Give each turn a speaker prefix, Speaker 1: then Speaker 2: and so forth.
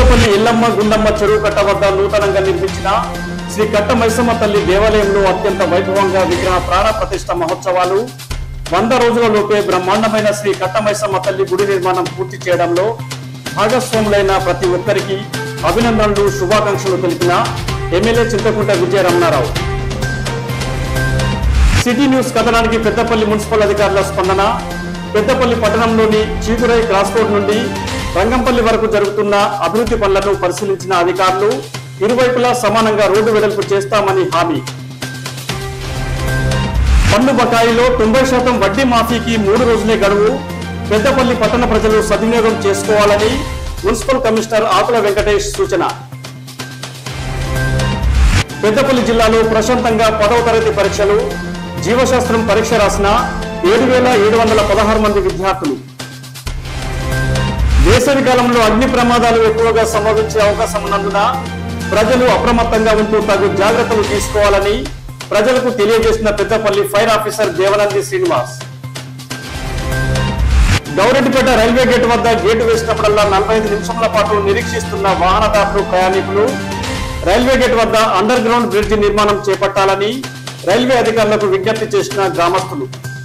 Speaker 1: పెద్దపల్లి ఎల్లమ్మ గుండమ్మ చెరువు కట్ట వద్ద నూతనంగా నిర్మించిన శ్రీ కట్ట మైసమ్మ తల్లి దేవాలయంలో అత్యంత వైభవంగా విగ్రహ ప్రాణ ప్రతిష్ఠ మహోత్సవాలు 100 రోజులలోపే బ్రహ్మాండమైన శ్రీ కట్ట మైసమ్మ తల్లి గుడి నిర్మాణం పూర్తి చేయడంలో భాగస్వాములైన ప్రతి ఒక్కరికి అభినందనలు శుభాకాంక్షలు తెలిపిన MLA Chintakunta Vijaya Ramanarao. City news కథనానికి పెద్దపల్లి మున్సిపల్ అధికారుల స్పందన. పెద్దపల్లి పట్టణంలోని చీకురై క్రాస్ రోడ్ నుండి రంగంపల్లి వరకు జరుగుతున్న అభివృద్ధి పనులను పరిశీలించిన అధికారులు ఇరువైపులా సమానంగా రోడ్డు వెడల్పు చేస్తామని హామీ. పన్ను బకాయిలో 90% వడ్డీ మాఫీకి 3 రోజులే గడువు. పెద్దపల్లి పట్టణ ప్రజలు సద్వినియోగం చేసుకోవాలని మున్సిపల్ కమిషనర్ ఆకుల వెంకటేష్ సూచన. పెద్దపల్లి జిల్లాలో ప్రశాంతంగా 10వ తరగతి పరీక్షలు. జీవశాస్త్రం పరీక్ష రాసిన 7,716 మంది విద్యార్థులు. వేసవి కాలంలో అగ్ని ప్రమాదాలు ఎక్కువగా సంభవించే అవకాశం ఉన్నందున ప్రజలు అప్రమత్తంగా ఉంటూ తగు జాగ్రత్తలు తీసుకోవాలని ప్రజలకు తెలియజేసిన Peddapalli fire officer Devanandi Srinivas. Gowreddipet railway gate వద్ద గేటు వేసినప్పుడల్లా 45 నిమిషాల పాటు నిరీక్షిస్తున్న వాహనదారులు ప్రయాణికులు రైల్వే గేట్ వద్ద అండర్ గ్రౌండ్ బ్రిడ్జి నిర్మాణం చేపట్టాలని రైల్వే అధికారులకు విజ్ఞప్తి చేసిన గ్రామస్తులు.